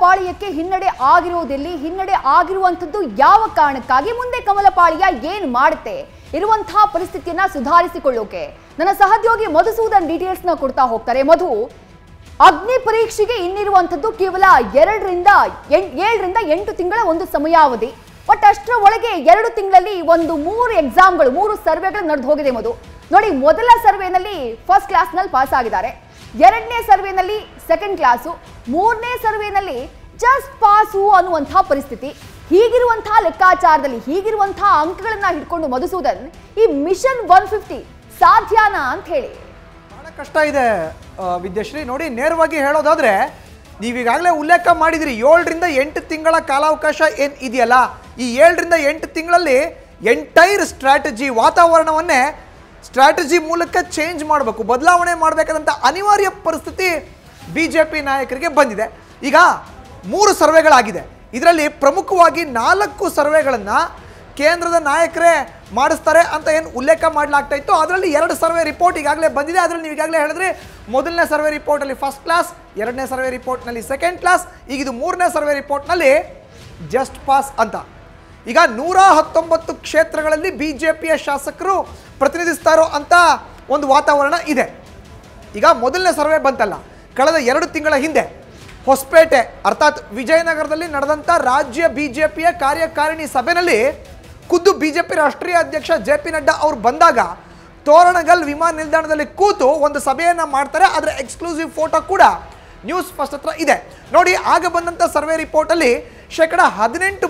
ಪಾಳ್ಯಕ್ಕೆ ಹಿನ್ನಡೆ ಆಗಿರುವುದೆಲ್ಲಿ, ಹಿನ್ನಡೆ ಆಗಿರುವಂತದ್ದು ಯಾವ ಕಾರಣಕ್ಕಾಗಿ, ಮುಂದೆ ಕಮಲ ಪಾಳ್ಯ ಏನ್ ಮಾಡುತ್ತೆ, ಇರುವಂತಹ ಪರಿಸ್ಥಿತಿಯನ್ನ ಸುಧಾರಿಸಿಕೊಳ್ಳೋಕೆ ನನ್ನ ಸಹೋದ್ಯೋಗಿ ಮಧುಸೂದನ್ ಡೀಟೇಲ್ಸ್ ನ ಕೊಡ್ತಾ ಹೋಗ್ತಾರೆ. ಮಧು, ಅಗ್ನಿ ಪರೀಕ್ಷೆಗೆ ಇನ್ನಿರುವಂತದ್ದು ಕೇವಲ 7ರಿಂದ 8 ತಿಂಗಳ ಒಂದು ಸಮಯಾವಧಿ. ಬಟ್ ಅಷ್ಟರ ಒಳಗೆ 2 ತಿಂಗಳಲ್ಲಿ ಒಂದು 3 ಎಕ್ಸಾಮ್ಗಳು, 3 ಸರ್ವೆಗಳು ನಡೆದು ಹೋಗಿದೆ. ಮಧು ನೋಡಿ, ಮೊದಲ ಸರ್ವೆನಲ್ಲಿ ಫಸ್ಟ್ ಕ್ಲಾಸ್ ನಲ್ಲಿ ಪಾಸ್ ಆಗಿದ್ದಾರೆ, 2ನೇ ಸರ್ವೆನಲ್ಲಿ ಸೆಕೆಂಡ್ ಕ್ಲಾಸು, 3ನೇ ಸರ್ವೆನಲ್ಲಿ ಜಸ್ಟ್ ಪಾಸು ಅನ್ನುವಂತಹ ಪರಿಸ್ಥಿತಿ. ಹೀಗಿರುವಂತಹ ಲೆಕ್ಕಾಚಾರದಲ್ಲಿ, ಹೀಗಿರುವಂತಹ ಅಂಕಗಳನ್ನ ಹಿಡ್ಕೊಂಡು ಮಧುಸೂದನ್ ಈ ಮಿಷನ್ 150 ಸಾಧ್ಯನಾ ಅಂತ ಹೇಳಿ ಬಹಳ ಕಷ್ಟ ಇದೆ ವಿದ್ಯಾಶ್ರೀ. ನೋಡಿ, ನೇರವಾಗಿ ಹೇಳೋದಾದ್ರೆ ನೀವೀಗಾಗಲೇ ಉಲ್ಲೇಖ ಮಾಡಿದಿರಿ 7ರಿಂದ 8 ತಿಂಗಳ ಕಾಲಾವಕಾಶ ಏನು ಇದೆಯಲ್ಲ, ಈ 7ರಿಂದ 8 ತಿಂಗಳಲ್ಲಿ ಎಂಟೈರ್ ಸ್ಟ್ರಾಟಜಿ, ವಾತಾವರಣವನ್ನೇ ಸ್ಟ್ರಾಟಜಿ ಮೂಲಕ ಚೇಂಜ್ ಮಾಡಬೇಕು, ಬದಲಾವಣೆ ಮಾಡಬೇಕಾದಂಥ ಅನಿವಾರ್ಯ ಪರಿಸ್ಥಿತಿ BJP ನಾಯಕರಿಗೆ ಬಂದಿದೆ. ಈಗ 3 ಸರ್ವೆಗಳಾಗಿದೆ. ಇದರಲ್ಲಿ ಪ್ರಮುಖವಾಗಿ 4 ಸರ್ವೆಗಳನ್ನು ಕೇಂದ್ರದ ನಾಯಕರೇ ಮಾಡಿಸ್ತಾರೆ ಅಂತ ಏನು ಉಲ್ಲೇಖ ಮಾಡಲಾಗ್ತಾ ಇತ್ತು. ಅದರಲ್ಲಿ 2 ಸರ್ವೆ ರಿಪೋರ್ಟ್ ಈಗಾಗಲೇ ಬಂದಿದೆ. ಅದರಲ್ಲಿ ನೀವು ಈಗಾಗಲೇ ಹೇಳಿದ್ರೆ, ಮೊದಲನೇ ಸರ್ವೆ ರಿಪೋರ್ಟಲ್ಲಿ ಫಸ್ಟ್ ಕ್ಲಾಸ್, 2ನೇ ಸರ್ವೆ ರಿಪೋರ್ಟ್ನಲ್ಲಿ ಸೆಕೆಂಡ್ ಕ್ಲಾಸ್, ಈಗ ಇದು 3ನೇ ಸರ್ವೆ ರಿಪೋರ್ಟ್ನಲ್ಲಿ ಜಸ್ಟ್ ಪಾಸ್ ಅಂತ. ಈಗ 119 ಕ್ಷೇತ್ರಗಳಲ್ಲಿ BJPಯ ಶಾಸಕರು ಪ್ರತಿನಿಧಿಸ್ತಾ ಇರೋ ಅಂತ ಒಂದು ವಾತಾವರಣ ಇದೆ. ಈಗ ಮೊದಲನೇ ಸರ್ವೆ ಬಂತಲ್ಲ, ಕಳೆದ 2 ತಿಂಗಳ ಹಿಂದೆ ಹೊಸಪೇಟೆ ಅರ್ಥಾತ್ ವಿಜಯನಗರದಲ್ಲಿ ನಡೆದಂಥ ರಾಜ್ಯ BJPಯ ಕಾರ್ಯಕಾರಿಣಿ ಸಭೆಯಲ್ಲಿ ಖುದ್ದು BJP ರಾಷ್ಟ್ರೀಯ ಅಧ್ಯಕ್ಷ JP ನಡ್ಡಾ ಅವರು ಬಂದಾಗ ತೋರಣಗಲ್ ವಿಮಾನ ನಿಲ್ದಾಣದಲ್ಲಿ ಕೂತು ಒಂದು ಸಭೆಯನ್ನು ಮಾಡ್ತಾರೆ. ಅದರ ಎಕ್ಸ್ಕ್ಲೂಸಿವ್ ಫೋಟೋ ಕೂಡ ನ್ಯೂಸ್ ಫಸ್ಟ್ ಹತ್ರ ಇದೆ ನೋಡಿ. ಆಗ ಬಂದಂಥ ಸರ್ವೆ ರಿಪೋರ್ಟಲ್ಲಿ 18%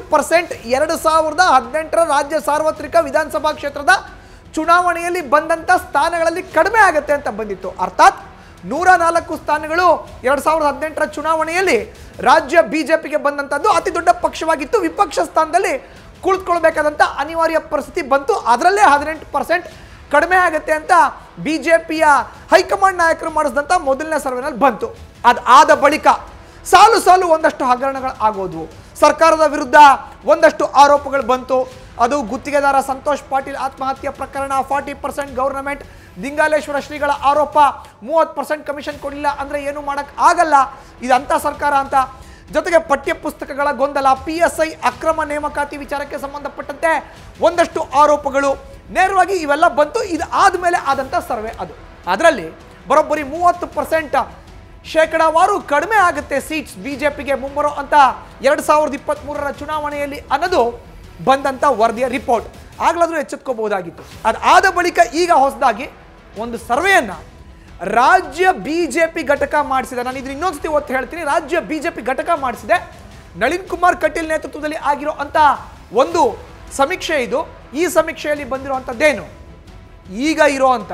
2018ರ ರಾಜ್ಯ ಸಾರ್ವತ್ರಿಕ ವಿಧಾನಸಭಾ ಕ್ಷೇತ್ರದ ಚುನಾವಣೆಯಲ್ಲಿ ಬಂದಂಥ ಸ್ಥಾನಗಳಲ್ಲಿ ಕಡಿಮೆ ಆಗುತ್ತೆ ಅಂತ ಬಂದಿತ್ತು. ಅರ್ಥಾತ್ 104 ಸ್ಥಾನಗಳು 2018ರ ಚುನಾವಣೆಯಲ್ಲಿ ರಾಜ್ಯ BJPಗೆ ಬಂದಂಥದ್ದು ಅತಿ ದೊಡ್ಡ ಪಕ್ಷವಾಗಿತ್ತು. ವಿಪಕ್ಷ ಸ್ಥಾನದಲ್ಲಿ ಕುಳಿತುಕೊಳ್ಬೇಕಾದಂಥ ಅನಿವಾರ್ಯ ಪರಿಸ್ಥಿತಿ ಬಂತು. ಅದರಲ್ಲೇ 18% ಕಡಿಮೆ ಆಗುತ್ತೆ ಅಂತ BJPಯ ಹೈಕಮಾಂಡ್ ನಾಯಕರು ಮಾಡಿಸಿದಂಥ ಮೊದಲನೇ ಸರ್ವೆನಲ್ಲಿ ಬಂತು. ಅದಾದ ಬಳಿಕ ಸಾಲು ಒಂದಷ್ಟು ಹಗರಣಗಳು ಆಗೋದು, ಸರ್ಕಾರದ ವಿರುದ್ಧ ಒಂದಷ್ಟು ಆರೋಪಗಳು ಬಂತು. ಅದು ಗುತ್ತಿಗೆದಾರ ಸಂತೋಷ್ ಪಾಟೀಲ್ ಆತ್ಮಹತ್ಯೆ ಪ್ರಕರಣ, 40% ಗವರ್ನಮೆಂಟ್, ದಿಂಗಾಲೇಶ್ವರ ಶ್ರೀಗಳ ಆರೋಪ, 30% ಕಮಿಷನ್ ಕೊಡಲಿಲ್ಲ ಅಂದರೆ ಏನು ಮಾಡೋಕ್ಕೆ ಆಗಲ್ಲ, ಇದಂಥ ಸರ್ಕಾರ ಅಂತ. ಜೊತೆಗೆ ಪಠ್ಯ ಪುಸ್ತಕಗಳ ಗೊಂದಲ, PSI ಅಕ್ರಮ ನೇಮಕಾತಿ ವಿಚಾರಕ್ಕೆ ಸಂಬಂಧಪಟ್ಟಂತೆ ಒಂದಷ್ಟು ಆರೋಪಗಳು, ನೇರವಾಗಿ ಇವೆಲ್ಲ ಬಂತು. ಇದು ಆದಮೇಲೆ ಆದಂಥ ಸರ್ವೆ ಅದು. ಅದರಲ್ಲಿ ಬರೋಬ್ಬರಿ 30% ಶೇಕಡಾವಾರು ಕಡಿಮೆ ಆಗುತ್ತೆ ಸೀಟ್ಸ್ BJPಗೆ ಮುಂಬರೋ ಅಂತ 2023ರ ಚುನಾವಣೆಯಲ್ಲಿ ಅನ್ನೋದು ಬಂದಂಥ ವರದಿಯ ರಿಪೋರ್ಟ್. ಆಗ್ಲಾದ್ರೂ ಎಚ್ಚೆತ್ಕೋಬಹುದಾಗಿತ್ತು. ಅದಾದ ಬಳಿಕ ಈಗ ಹೊಸದಾಗಿ ಒಂದು ಸರ್ವೆಯನ್ನು ರಾಜ್ಯ BJP ಘಟಕ ಮಾಡಿಸಿದೆ. ನಾನು ಇದನ್ನ ಇನ್ನೊಂದ್ಸತಿ ಒತ್ತು ಹೇಳ್ತೀನಿ, ರಾಜ್ಯ BJP ಘಟಕ ಮಾಡಿಸಿದೆ. ನಳಿನ್ ಕುಮಾರ್ ಕಟೀಲ್ ನೇತೃತ್ವದಲ್ಲಿ ಆಗಿರೋ ಅಂತ ಒಂದು ಸಮೀಕ್ಷೆ ಇದು. ಈ ಸಮೀಕ್ಷೆಯಲ್ಲಿ ಬಂದಿರುವಂಥದ್ದೇನು, ಈಗ ಇರೋವಂಥ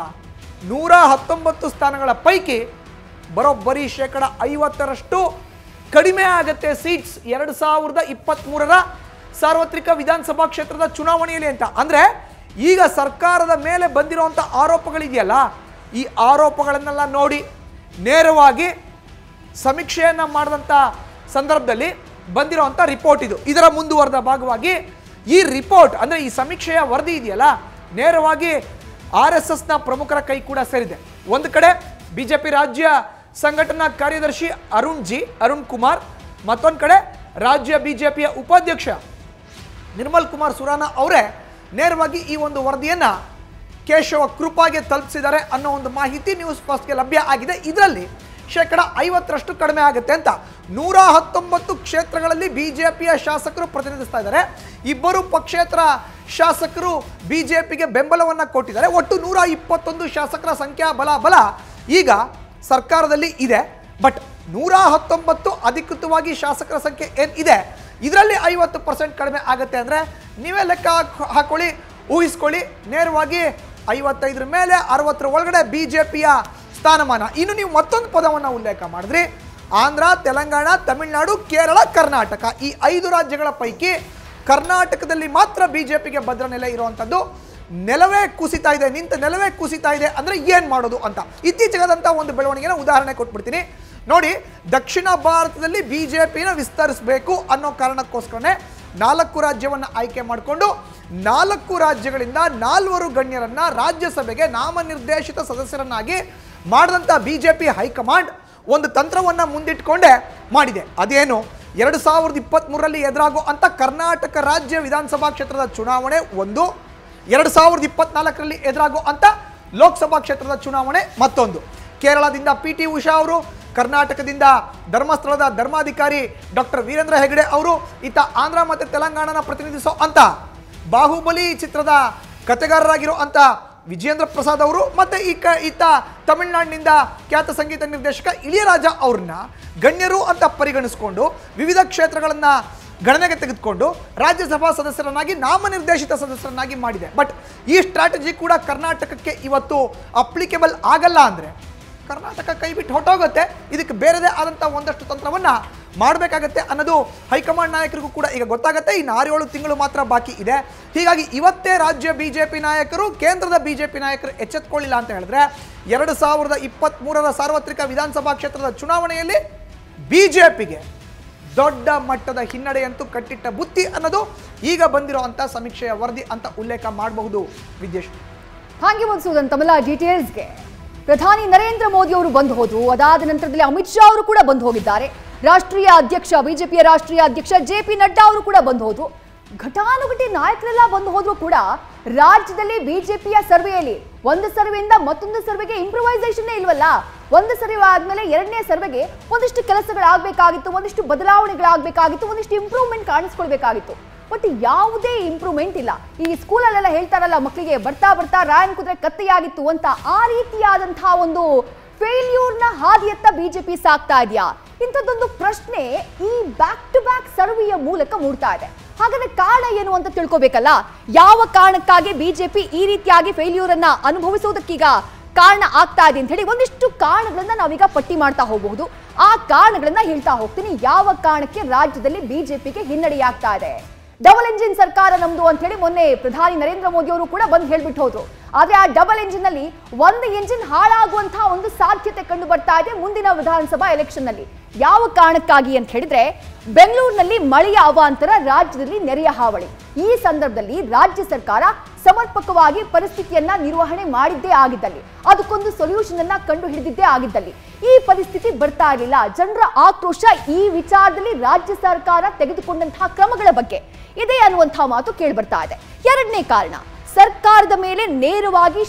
119 ಸ್ಥಾನಗಳ ಪೈಕಿ ಬರೋಬ್ಬರಿ 50% ಕಡಿಮೆ ಆಗುತ್ತೆ ಸೀಟ್ಸ್ 2023ರ ಸಾರ್ವತ್ರಿಕ ವಿಧಾನಸಭಾ ಕ್ಷೇತ್ರದ ಚುನಾವಣೆಯಲ್ಲಿ ಅಂತ. ಅಂದರೆ ಈಗ ಸರ್ಕಾರದ ಮೇಲೆ ಬಂದಿರುವಂಥ ಆರೋಪಗಳಿದೆಯಲ್ಲ, ಈ ಆರೋಪಗಳನ್ನೆಲ್ಲ ನೋಡಿ ನೇರವಾಗಿ ಸಮೀಕ್ಷೆಯನ್ನು ಮಾಡಿದಂಥ ಸಂದರ್ಭದಲ್ಲಿ ಬಂದಿರುವಂಥ ರಿಪೋರ್ಟ್ ಇದು. ಇದರ ಮುಂದುವರೆದ ಭಾಗವಾಗಿ ಈ ರಿಪೋರ್ಟ್ ಅಂದರೆ ಈ ಸಮೀಕ್ಷೆಯ ವರದಿ ಇದೆಯಲ್ಲ, ನೇರವಾಗಿ RSSನ ಪ್ರಮುಖರ ಕೈ ಕೂಡ ಸೇರಿದೆ. ಒಂದು ಕಡೆ BJP ರಾಜ್ಯ ಸಂಘಟನಾ ಕಾರ್ಯದರ್ಶಿ ಅರುಣ್ ಕುಮಾರ್, ಮತ್ತೊಂದು ಕಡೆ ರಾಜ್ಯ BJPಯ ಉಪಾಧ್ಯಕ್ಷ ನಿರ್ಮಲ್ ಕುಮಾರ್ ಸುರಾನಾ ಅವರೇ ನೇರವಾಗಿ ಈ ಒಂದು ವರದಿಯನ್ನು ಕೇಶವ ಕೃಪಾಗೆ ತಲುಪಿಸಿದ್ದಾರೆ ಅನ್ನೋ ಒಂದು ಮಾಹಿತಿ ನ್ಯೂಸ್ ಫಸ್ಟ್ಗೆ ಲಭ್ಯ ಆಗಿದೆ. ಇದರಲ್ಲಿ 50% ಕಡಿಮೆ ಆಗುತ್ತೆ ಅಂತ. 119 ಕ್ಷೇತ್ರಗಳಲ್ಲಿ BJPಯ ಶಾಸಕರು ಪ್ರತಿನಿಧಿಸ್ತಾ ಇದ್ದಾರೆ. 2 ಪಕ್ಷೇತರ ಶಾಸಕರು BJPಗೆ ಬೆಂಬಲವನ್ನು ಕೊಟ್ಟಿದ್ದಾರೆ. ಒಟ್ಟು 121 ಶಾಸಕರ ಸಂಖ್ಯಾ ಬಲ ಈಗ ಸರ್ಕಾರದಲ್ಲಿ ಇದೆ. ಬಟ್ 119 ಅಧಿಕೃತವಾಗಿ ಶಾಸಕರ ಸಂಖ್ಯೆ ಏನಿದೆ ಇದರಲ್ಲಿ 50% ಕಡಿಮೆ ಆಗುತ್ತೆ ಅಂದರೆ ನೀವೇ ಲೆಕ್ಕ ಹಾಕೊಳ್ಳಿ, ಊಹಿಸ್ಕೊಳ್ಳಿ. ನೇರವಾಗಿ 55ರ ಮೇಲೆ 60ರ ಒಳಗಡೆ BJPಯ ಸ್ಥಾನಮಾನ. ಇನ್ನು ನೀವು ಮತ್ತೊಂದು ಪದವನ್ನು ಉಲ್ಲೇಖ ಮಾಡಿದ್ರಿ, ಆಂಧ್ರ, ತೆಲಂಗಾಣ, ತಮಿಳುನಾಡು, ಕೇರಳ, ಕರ್ನಾಟಕ, ಈ 5 ರಾಜ್ಯಗಳ ಪೈಕಿ ಕರ್ನಾಟಕದಲ್ಲಿ ಮಾತ್ರ BJPಗೆ ಭದ್ರ ನೆಲೆ ಇರುವಂಥದ್ದು. ನೆಲವೇ ಕುಸಿತಾ ಇದೆ, ನಿಂತ ನೆಲವೇ ಕುಸಿತಾ ಇದೆ ಅಂದರೆ ಏನು ಮಾಡೋದು ಅಂತ ಇತ್ತೀಚೆಗಾದಂಥ ಒಂದು ಬೆಳವಣಿಗೆನ ಉದಾಹರಣೆ ಕೊಟ್ಬಿಡ್ತೀನಿ ನೋಡಿ. ದಕ್ಷಿಣ ಭಾರತದಲ್ಲಿ BJPನ ವಿಸ್ತರಿಸಬೇಕು ಅನ್ನೋ ಕಾರಣಕ್ಕೋಸ್ಕರನೇ 4 ರಾಜ್ಯವನ್ನು ಆಯ್ಕೆ ಮಾಡಿಕೊಂಡು 4 ರಾಜ್ಯಗಳಿಂದ 4 ಗಣ್ಯರನ್ನ ರಾಜ್ಯಸಭೆಗೆ ನಾಮನಿರ್ದೇಶಿತ ಸದಸ್ಯರನ್ನಾಗಿ ಮಾಡಿದಂಥ BJP ಹೈಕಮಾಂಡ್ ಒಂದು ತಂತ್ರವನ್ನು ಮುಂದಿಟ್ಟುಕೊಂಡೇ ಮಾಡಿದೆ. ಅದೇನು, 2023ರಲ್ಲಿ ಎದುರಾಗುವಂಥ ಕರ್ನಾಟಕ ರಾಜ್ಯ ವಿಧಾನಸಭಾ ಕ್ಷೇತ್ರದ ಚುನಾವಣೆ ಒಂದು, 2024ರಲ್ಲಿ ಎದುರಾಗುವಂಥ ಲೋಕಸಭಾ ಕ್ಷೇತ್ರದ ಚುನಾವಣೆ ಮತ್ತೊಂದು. ಕೇರಳದಿಂದ PT ಉಷಾ ಅವರು, ಕರ್ನಾಟಕದಿಂದ ಧರ್ಮಸ್ಥಳದ ಧರ್ಮಾಧಿಕಾರಿ ಡಾಕ್ಟರ್ ವೀರೇಂದ್ರ ಹೆಗಡೆ ಅವರು, ಈತ ಆಂಧ್ರ ಮತ್ತು ತೆಲಂಗಾಣನ ಪ್ರತಿನಿಧಿಸೋ ಅಂತ ಬಾಹುಬಲಿ ಚಿತ್ರದ ಕಥೆಗಾರರಾಗಿರುವಂಥ ವಿಜೇಂದ್ರ ಪ್ರಸಾದ್ ಅವರು, ಮತ್ತು ಈತ ತಮಿಳುನಾಡಿನಿಂದ ಖ್ಯಾತ ಸಂಗೀತ ನಿರ್ದೇಶಕ ಇಳಿಯರಾಜ ಅವ್ರನ್ನ ಗಣ್ಯರು ಅಂತ ಪರಿಗಣಿಸಿಕೊಂಡು ವಿವಿಧ ಕ್ಷೇತ್ರಗಳನ್ನು ಗಣನೆಗೆ ತೆಗೆದುಕೊಂಡು ರಾಜ್ಯಸಭಾ ಸದಸ್ಯರನ್ನಾಗಿ ನಾಮನಿರ್ದೇಶಿತ ಸದಸ್ಯರನ್ನಾಗಿ ಮಾಡಿದೆ. ಬಟ್ ಈ ಸ್ಟ್ರಾಟಜಿ ಕೂಡ ಕರ್ನಾಟಕಕ್ಕೆ ಇವತ್ತು ಅಪ್ಲಿಕೇಬಲ್ ಆಗಲ್ಲ ಅಂದರೆ ಕರ್ನಾಟಕ ಕೈ ಬಿಟ್ಟು ಹೊಟ್ಟೋಗುತ್ತೆ. ಇದಕ್ಕೆ ಬೇರೆದೇ ಆದಂಥ ಒಂದಷ್ಟು ತಂತ್ರವನ್ನು ಮಾಡಬೇಕಾಗತ್ತೆ ಅನ್ನೋದು ಹೈಕಮಾಂಡ್ ನಾಯಕರಿಗೂ ಕೂಡ ಈಗ ಗೊತ್ತಾಗುತ್ತೆ. ಇನ್ನು 6-7 ತಿಂಗಳು ಮಾತ್ರ ಬಾಕಿ ಇದೆ. ಹೀಗಾಗಿ ಇವತ್ತೇ ರಾಜ್ಯ BJP ನಾಯಕರು, ಕೇಂದ್ರದ BJP ನಾಯಕರು ಎಚ್ಚೆತ್ಕೊಳ್ಳಿಲ್ಲ ಅಂತ ಹೇಳಿದ್ರೆ 2023ರ ಸಾರ್ವತ್ರಿಕ ವಿಧಾನಸಭಾ ಕ್ಷೇತ್ರದ ಚುನಾವಣೆಯಲ್ಲಿ BJPಗೆ ದೊಡ್ಡ ಮಟ್ಟದ ಹಿನ್ನಡೆಯಂತೂ ಕಟ್ಟಿಟ್ಟ ಬುತ್ತಿ ಅನ್ನೋದು ಈಗ ಬಂದಿರುವಂಥ ಸಮೀಕ್ಷೆಯ ವರದಿ ಅಂತ ಉಲ್ಲೇಖ ಮಾಡಬಹುದು. ವಿದ್ಯೇಶ್ ಹಾಗೆ ಮಧುಸೂದನ್, ತಮಿಳ ಡೀಟೇಲ್ಸ್ಗೆ ಪ್ರಧಾನಿ ನರೇಂದ್ರ ಮೋದಿ ಅವರು ಬಂದು ಹೋದ್ರು. ಅದಾದ ನಂತರದಲ್ಲಿ ಅಮಿತ್ ಶಾ ಅವರು ಕೂಡ ಬಂದು ಹೋಗಿದ್ದಾರೆ. ರಾಷ್ಟ್ರೀಯ ಅಧ್ಯಕ್ಷ, ಬಿಜೆಪಿಯ ರಾಷ್ಟ್ರೀಯ ಅಧ್ಯಕ್ಷ JP ನಡ್ಡಾ ಅವರು ಕೂಡ ಬಂದು ಹೋದ್ರು. ಘಟಾನುಘಟಿ ನಾಯಕರೆಲ್ಲ ಬಂದು ಹೋದ್ರು ಕೂಡ ರಾಜ್ಯದಲ್ಲಿ ಬಿಜೆಪಿಯ ಸರ್ವೆಯಲ್ಲಿ ಒಂದು ಸರ್ವೆಯಿಂದ ಮತ್ತೊಂದು ಸರ್ವೆಗೆ ಇಂಪ್ರೂವೈಸೇಷನ್ ಇಲ್ವಲ್ಲ. ಒಂದು ಸರ್ವೆ ಆದ್ಮೇಲೆ ಎರಡನೇ ಸರ್ವೆಗೆ ಒಂದಿಷ್ಟು ಕೆಲಸಗಳಾಗಬೇಕಾಗಿತ್ತು, ಒಂದಿಷ್ಟು ಬದಲಾವಣೆಗಳಾಗಬೇಕಾಗಿತ್ತು, ಒಂದಿಷ್ಟು ಇಂಪ್ರೂವ್ಮೆಂಟ್ ಕಾಣಿಸ್ಕೊಳ್ಬೇಕಾಗಿತ್ತು. ಬಟ್ ಯಾವುದೇ ಇಂಪ್ರೂವ್ಮೆಂಟ್ ಇಲ್ಲ. ಈ ಸ್ಕೂಲಲ್ಲೆಲ್ಲ ಹೇಳ್ತಾರಲ್ಲ, ಮಕ್ಕಳಿಗೆ ಬರ್ತಾ ಬರ್ತಾ ರಾಯನ್ ಕುದುರೆ ಕತ್ತೆಯಾಗಿತ್ತು ಅಂತ, ಆ ರೀತಿಯಾದಂತಹ ಒಂದು ಫೇಲ್ಯೂರ್ನ ಹಾದಿಯತ್ತ ಬಿಜೆಪಿ ಸಾಕ್ತಾ ಇದೆಯಾ? ಇಂಥದ್ದೊಂದು ಪ್ರಶ್ನೆ ಈ ಬ್ಯಾಕ್ ಟು ಬ್ಯಾಕ್ ಸರ್ವೆಯ ಮೂಲಕ ಮೂಡ್ತಾ ಇದೆ. ಹಾಗಾದ್ರೆ ಕಾರಣ ಏನು ಅಂತ ತಿಳ್ಕೋಬೇಕಲ್ಲ. ಯಾವ ಕಾರಣಕ್ಕಾಗಿ ಬಿಜೆಪಿ ಈ ರೀತಿಯಾಗಿ ಫೇಲ್ಯೂರ್ ಅನ್ನ ಅನುಭವಿಸೋದಕ್ಕೀಗ ಕಾರಣ ಆಗ್ತಾ ಇದೆ ಅಂತ ಹೇಳಿ ಒಂದಿಷ್ಟು ಕಾರಣಗಳನ್ನ ನಾವೀಗ ಪಟ್ಟಿ ಮಾಡ್ತಾ ಹೋಗಬಹುದು. ಆ ಕಾರಣಗಳನ್ನ ಹೇಳ್ತಾ ಹೋಗ್ತೀನಿ. ಯಾವ ಕಾರಣಕ್ಕೆ ರಾಜ್ಯದಲ್ಲಿ ಬಿಜೆಪಿಗೆ ಹಿನ್ನಡೆಯಾಗ್ತಾ ಇದೆ? ಡಬಲ್ ಎಂಜಿನ್ ಸರ್ಕಾರ ನಮ್ದು ಅಂತ ಹೇಳಿ ಮೊನ್ನೆ ಪ್ರಧಾನಿ ನರೇಂದ್ರ ಮೋದಿ ಅವರು ಕೂಡ ಬಂದು ಹೇಳ್ಬಿಟ್ಟು ಹೋದ್ರು. ಆದ್ರೆ ಆ ಡಬಲ್ ಎಂಜಿನ್ ನಲ್ಲಿ ಒಂದು ಎಂಜಿನ್ ಹಾಳಾಗುವಂತಹ ಒಂದು ಸಾಧ್ಯತೆ ಕಂಡು ಬರ್ತಾ ಇದೆ ಮುಂದಿನ ವಿಧಾನಸಭಾ ಎಲೆಕ್ಷನ್ ನಲ್ಲಿ. ಯಾವ ಕಾರಣಕ್ಕಾಗಿ ಅಂತ ಹೇಳಿದ್ರೆ, ಬೆಂಗಳೂರಿನಲ್ಲಿ ಮಳೆಯ ಅವಾಂತರ, ರಾಜ್ಯದಲ್ಲಿ ನೆರೆಯ ಹಾವಳಿ. ಈ ಸಂದರ್ಭದಲ್ಲಿ ರಾಜ್ಯ ಸರ್ಕಾರ ಸಮರ್ಪಕವಾಗಿ ಪರಿಸ್ಥಿತಿಯನ್ನ ನಿರ್ವಹಣೆ ಮಾಡಿದ್ದೇ ಆಗಿದ್ದಲ್ಲಿ, ಅದಕ್ಕೊಂದು ಸೊಲ್ಯೂಷನ್ ಅನ್ನ ಕಂಡು ಹಿಡಿದಿದ್ದೇ ಆಗಿದ್ದಲ್ಲಿ ಈ ಪರಿಸ್ಥಿತಿ ಬರ್ತಾ ಇರಲಿಲ್ಲ. ಜನರ ಆಕ್ರೋಶ ಈ ವಿಚಾರದಲ್ಲಿ ರಾಜ್ಯ ಸರ್ಕಾರ ತೆಗೆದುಕೊಂಡಂತಹ ಕ್ರಮಗಳ ಬಗ್ಗೆ ಇದೆ ಅನ್ನುವಂತಹ ಮಾತು ಕೇಳಿ ಬರ್ತಾ ಇದೆ. ಎರಡನೇ ಕಾರಣ, ಸರ್ಕಾರದ ಮೇಲೆ ನೇರವಾಗಿ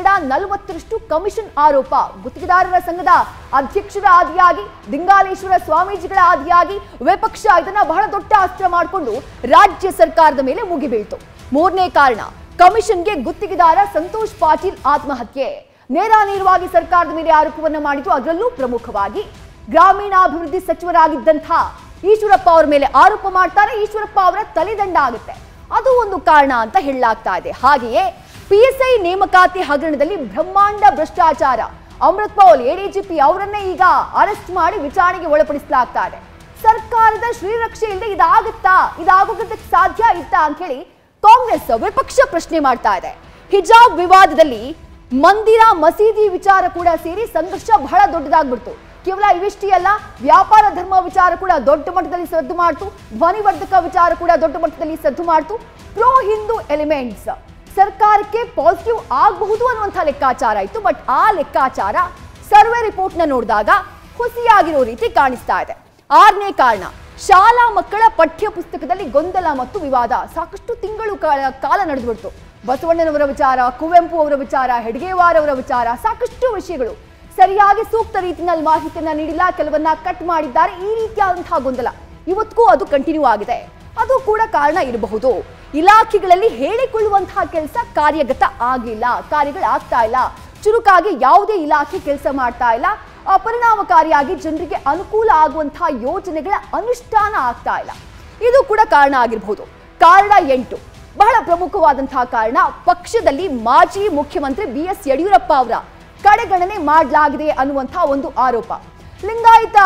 40% ಕಮಿಷನ್ ಆರೋಪ. ಗುತ್ತಿಗೆದಾರರ ಸಂಘದ ಅಧ್ಯಕ್ಷರ ಆದಿಯಾಗಿ, ದಿಂಗಾಲೇಶ್ವರ ಸ್ವಾಮೀಜಿಗಳ ಆದಿಯಾಗಿ ವಿಪಕ್ಷ ಇದನ್ನ ಬಹಳ ದೊಡ್ಡ ಅಸ್ತ್ರ ಮಾಡಿಕೊಂಡು ರಾಜ್ಯ ಸರ್ಕಾರದ ಮೇಲೆ ಮುಗಿಬೀಳ್ತು. ಮೂರನೇ ಕಾರಣ, ಕಮಿಷನ್ಗೆ ಗುತ್ತಿಗೆದಾರ ಸಂತೋಷ್ ಪಾಟೀಲ್ ಆತ್ಮಹತ್ಯೆ. ನೇರವಾಗಿ ಸರ್ಕಾರದ ಮೇಲೆ ಆರೋಪವನ್ನು ಮಾಡಿದ್ದು. ಅದರಲ್ಲೂ ಪ್ರಮುಖವಾಗಿ ಗ್ರಾಮೀಣಾಭಿವೃದ್ಧಿ ಸಚಿವರಾಗಿದ್ದಂತಹ ಈಶ್ವರಪ್ಪ ಅವರ ಮೇಲೆ ಆರೋಪ ಮಾಡ್ತಾರೆ. ಈಶ್ವರಪ್ಪ ಅವರ ತಲೆದಂಡ ಆಗುತ್ತೆ. ಅದು ಒಂದು ಕಾರಣ ಅಂತ ಹೇಳಲಾಗ್ತಾ ಇದೆ. ಹಾಗೆಯೇ PSI ನೇಮಕಾತಿ ಹಗರಣದಲ್ಲಿ ಬ್ರಹ್ಮಾಂಡ ಭ್ರಷ್ಟಾಚಾರ. ಅಮೃತ್ ಪೌಲ್ ADGP ಅವರನ್ನೇ ಈಗ ಅರೆಸ್ಟ್ ಮಾಡಿ ವಿಚಾರಣೆಗೆ ಒಳಪಡಿಸಲಾಗ್ತಾ ಇದೆ. ಸರ್ಕಾರದ ಶ್ರೀರಕ್ಷೆ ಇಲ್ಲದೆ ಇದಾಗೋದಕ್ಕೆ ಸಾಧ್ಯ ಇತ್ತಾ ಅಂತ ಹೇಳಿ ಕಾಂಗ್ರೆಸ್ ವಿಪಕ್ಷ ಪ್ರಶ್ನೆ ಮಾಡ್ತಾ ಇದೆ. ಹಿಜಾಬ್ ವಿವಾದದಲ್ಲಿ ಮಂದಿರ ಮಸೀದಿ ವಿಚಾರ ಕೂಡ ಸೇರಿ ಸಂಘರ್ಷ ಬಹಳ ದೊಡ್ಡದಾಗ್ಬಿಡ್ತು. ಕೇವಲ ಇವಿಷ್ಟೇ ಅಲ್ಲ, ವ್ಯಾಪಾರ ಧರ್ಮ ವಿಚಾರ ಕೂಡ ದೊಡ್ಡ ಮಟ್ಟದಲ್ಲಿ ಸದ್ದು ಮಾಡ್ತು. ಧ್ವನಿವರ್ಧಕ ವಿಚಾರ ಕೂಡ ದೊಡ್ಡ ಮಟ್ಟದಲ್ಲಿ ಸದ್ದು ಮಾಡ್ತು. ಪ್ರೋ ಹಿಂದೂ ಎಲಿಮೆಂಟ್ಸ್ ಸರ್ಕಾರಕ್ಕೆ ಪಾಸಿಟಿವ್ ಆಗಬಹುದು ಅನ್ನುವಂಥ ಲೆಕ್ಕಾಚಾರ ಇತ್ತು. ಬಟ್ ಆ ಲೆಕ್ಕಾಚಾರ ಸರ್ವೆ ರಿಪೋರ್ಟ್ನ ನೋಡಿದಾಗ ಹುಸಿಯಾಗಿರೋ ರೀತಿ ಕಾಣಿಸ್ತಾ ಇದೆ. ಆರನೇ ಕಾರಣ, ಶಾಲಾ ಮಕ್ಕಳ ಪಠ್ಯ ಪುಸ್ತಕದಲ್ಲಿ ಗೊಂದಲ ಮತ್ತು ವಿವಾದ. ಸಾಕಷ್ಟು ತಿಂಗಳು ಕಾಲ ನಡೆದುಬಿಡ್ತು. ಬಸವಣ್ಣನವರ ವಿಚಾರ, ಕುವೆಂಪು ಅವರ ವಿಚಾರ, ಹೆಡ್ಗೇವಾರ್ ಅವರ ವಿಚಾರ, ಸಾಕಷ್ಟು ವಿಷಯಗಳು ಸರಿಯಾಗಿ ಸೂಕ್ತ ರೀತಿಯಲ್ಲಿ ಮಾಹಿತಿಯನ್ನ ನೀಡಿಲ್ಲ, ಕೆಲವನ್ನ ಕಟ್ ಮಾಡಿದ್ದಾರೆ. ಈ ರೀತಿಯಾದಂತಹ ಗೊಂದಲ ಇವತ್ತಿಗೂ ಅದು ಕಂಟಿನ್ಯೂ ಆಗಿದೆ. ಅದು ಕೂಡ ಕಾರಣ ಇರಬಹುದು. ಇಲಾಖೆಗಳಲ್ಲಿ ಹೇಳಿಕೊಳ್ಳುವಂತಹ ಕೆಲಸ ಕಾರ್ಯಗತ ಆಗಿಲ್ಲ, ಕಾರ್ಯಗಳಾಗ್ತಾ ಇಲ್ಲ. ಚುರುಕಾಗಿ ಯಾವುದೇ ಇಲಾಖೆ ಕೆಲಸ ಮಾಡ್ತಾ ಇಲ್ಲ. ಪರಿಣಾಮಕಾರಿಯಾಗಿ ಜನರಿಗೆ ಅನುಕೂಲ ಆಗುವಂತಹ ಯೋಜನೆಗಳ ಅನುಷ್ಠಾನ ಆಗ್ತಾ ಇಲ್ಲ. ಇದು ಕೂಡ ಕಾರಣ ಆಗಿರಬಹುದು. ಕಾರಣ 8, ಬಹಳ ಪ್ರಮುಖವಾದಂತಹ ಕಾರಣ, ಪಕ್ಷದಲ್ಲಿ ಮಾಜಿ ಮುಖ್ಯಮಂತ್ರಿ BS ಯಡಿಯೂರಪ್ಪ ಅವರ ಕಡೆಗಣನೆ ಮಾಡಲಾಗಿದೆ ಅನ್ನುವಂತಹ ಒಂದು ಆರೋಪ. ಲಿಂಗಾಯತ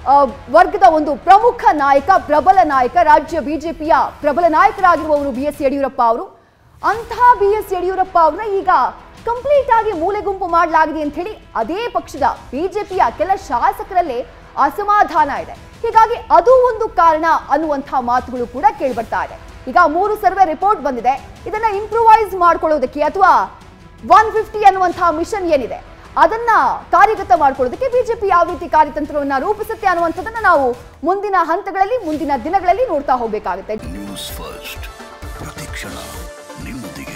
ವರ್ಗದ ಒಂದು ಪ್ರಮುಖ ನಾಯಕ, ಪ್ರಬಲ ನಾಯಕ, ರಾಜ್ಯ ಬಿಜೆಪಿಯ ಪ್ರಬಲ ನಾಯಕರಾಗಿರುವವರು BS ಯಡಿಯೂರಪ್ಪ ಅವರು. ಅಂತಹ BS ಯಡಿಯೂರಪ್ಪ ಅವರನ್ನ ಈಗ ಕಂಪ್ಲೀಟ್ ಆಗಿ ಮೂಲೆಗುಂಪು ಮಾಡಲಾಗಿದೆ ಅಂತ ಹೇಳಿ ಅದೇ ಪಕ್ಷದ ಬಿಜೆಪಿಯ ಕೆಲ ಶಾಸಕರಲ್ಲೇ ಅಸಮಾಧಾನ ಇದೆ. ಹೀಗಾಗಿ ಅದು ಒಂದು ಕಾರಣ ಅನ್ನುವಂತಹ ಮಾತುಗಳು ಕೂಡ ಕೇಳಿ ಬರ್ತಾ ಇದೆ. ಈಗ 3 ಸರ್ವೆ ರಿಪೋರ್ಟ್ ಬಂದಿದೆ. ಇದನ್ನ ಇಂಪ್ರೂವೈಸ್ ಮಾಡ್ಕೊಳ್ಳೋದಕ್ಕೆ ಅಥವಾ 150 ಅನ್ನುವಂತಹ ಮಿಷನ್ ಏನಿದೆ ಅದನ್ನ ಕಾರ್ಯಗತ ಮಾಡ್ಕೊಳ್ಳೋದಕ್ಕೆ ಬಿಜೆಪಿ ಯಾವ ರೀತಿ ಕಾರ್ಯತಂತ್ರವನ್ನ ರೂಪಿಸುತ್ತೆ ಅನ್ನುವಂಥದ್ದನ್ನ ನಾವು ಮುಂದಿನ ಹಂತಗಳಲ್ಲಿ ಮುಂದಿನ ದಿನಗಳಲ್ಲಿ ನೋಡ್ತಾ ಹೋಗಬೇಕಾಗುತ್ತೆ. ನ್ಯೂಸ್ ಫಸ್ಟ್ ಪ್ರತಿಕ್ಷಣ ನಿಮ್ಮೊಂದಿಗೆ.